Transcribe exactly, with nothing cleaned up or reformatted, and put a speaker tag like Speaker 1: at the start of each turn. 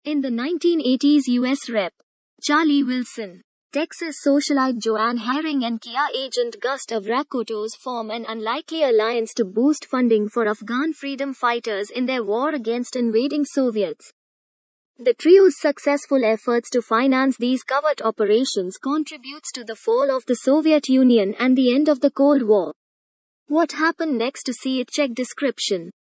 Speaker 1: In the nineteen eighties, U S Rep Charlie Wilson, Texas socialite Joanne Herring and C I A agent Gust Avrakotos form an unlikely alliance to boost funding for Afghan freedom fighters in their war against invading Soviets. The trio's successful efforts to finance these covert operations contributes to the fall of the Soviet Union and the end of the Cold War. What happened next? To see it, check description.